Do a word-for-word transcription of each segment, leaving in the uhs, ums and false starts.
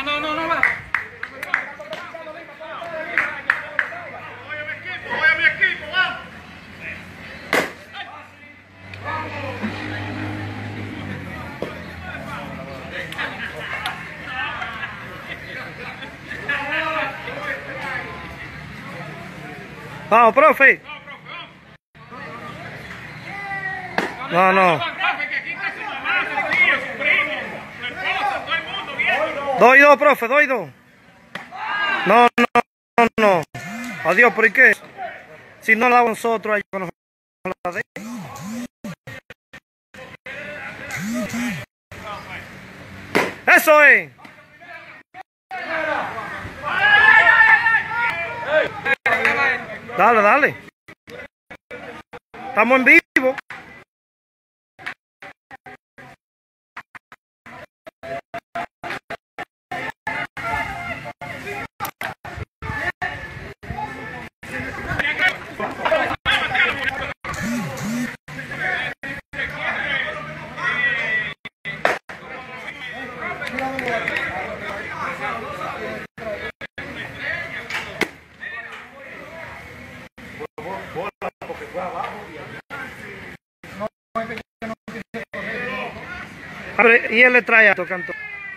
No, no, no, no va. Voy a mi equipo, voy a mi equipo, vamos. Vamos, profe. No, no. Doy dos, profe, doy dos. No, no, no, no. Adiós, ¿por qué? Si no la hago nosotros, ahí no la de. Eso es. Dale, dale. Estamos en vivo. A ver, y él le trae a tu canto.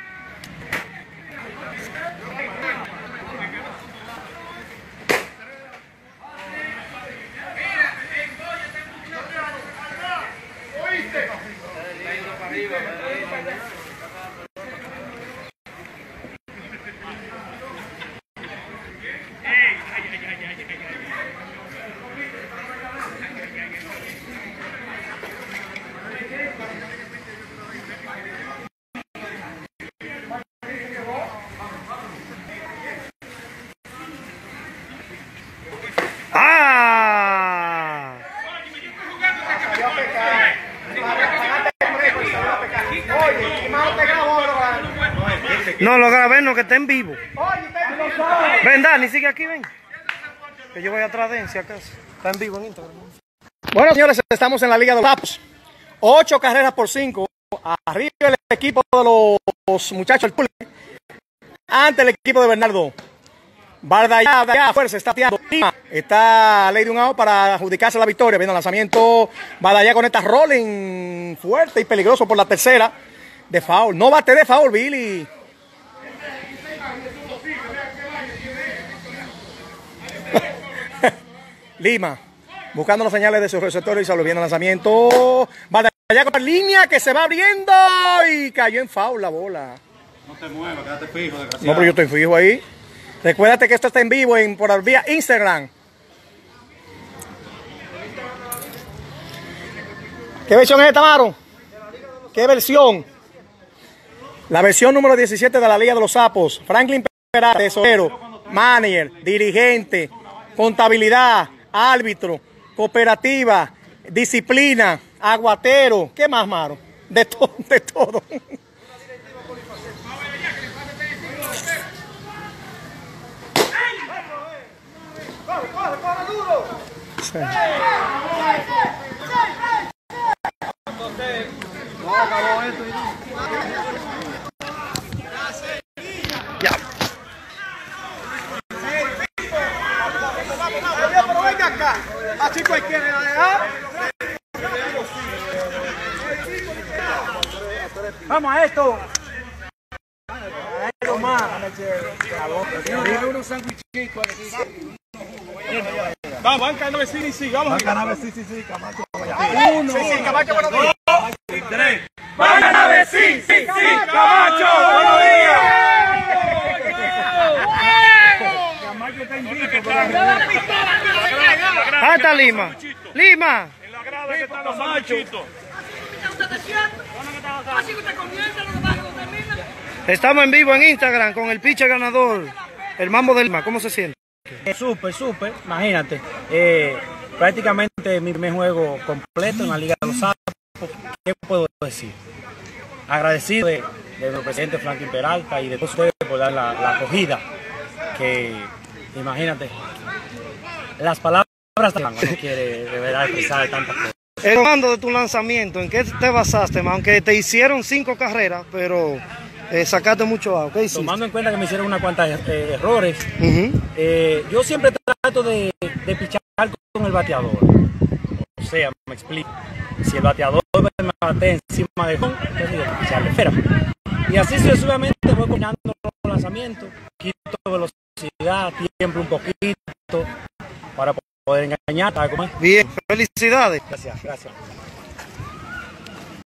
¡Ah! No, lo grabé, no, que está en vivo. Ven, Dani, sigue aquí, ven. Que yo voy atrás de él, si acaso. Está en vivo en Instagram. Bueno, señores, estamos en la Liga de los Sapos. Ocho carreras por cinco. Arriba el equipo de los muchachos del Pule. Ante el equipo de Bernardo. Bardallá, fuerza, está tirando. Está ley de un out para adjudicarse la victoria. Viendo el lanzamiento. Bardallá con esta rolling fuerte y peligroso por la tercera. De foul. No bate de foul, Billy. Lima. Buscando las señales de sus receptores y salió bien el lanzamiento. Bardallá con la línea que se va abriendo. Y cayó en foul la bola. No te muevas, quédate fijo, desgraciado. No, pero yo estoy fijo ahí. Recuérdate que esto está en vivo en, por vía Instagram. ¿Qué versión es esta, Maro? ¿Qué versión? La versión número diecisiete de la Liga de los Sapos. Franklin Peralta, tesorero, manager, dirigente, contabilidad, árbitro, cooperativa, disciplina, aguatero. ¿Qué más, Maro? De todo, de todo. Sí. Ya. Pero venga acá, así cualquiera. Vamos a esto. A más. Unos sandwichitos aquí. Vamos, banca nueve, sí, sí, vamos. Banca nueve, sí, sí, sí, Camacho. Uno, sí, sí, Camacho, buenos días. Y tres. Banca nueve, sí, sí, sí, Camacho, buenos días. Camacho está invicto. Ahí está Lima. Lima. En la grada que están los sandwichitos. Estamos en vivo en Instagram con el pitcher ganador, el Mambo del Lima. ¿Cómo se siente? Súper, súper, imagínate. Eh, prácticamente mi primer juego completo en la Liga de los Sapos. ¿Qué puedo decir? Agradecido de, de nuestro presidente Franklin Peralta y de todos ustedes por dar la, la acogida. Que, imagínate, las palabras no quiere de verdad expresar tantas cosas. El comando de tu lanzamiento, ¿en qué te basaste? Aunque te hicieron cinco carreras, pero eh, sacaste mucho out. ¿Qué hiciste? Tomando en cuenta que me hicieron unas cuantas eh, errores, Uh-huh. eh, yo siempre trato de, de pichar con el bateador. O sea, me explico. Si el bateador me bate encima de home, entonces yo tengo que picharle. Espérame. Y así sucesivamente voy combinando los lanzamientos, quito velocidad, tiempo un poquito para poder engañar. Bien, felicidades. Gracias, gracias.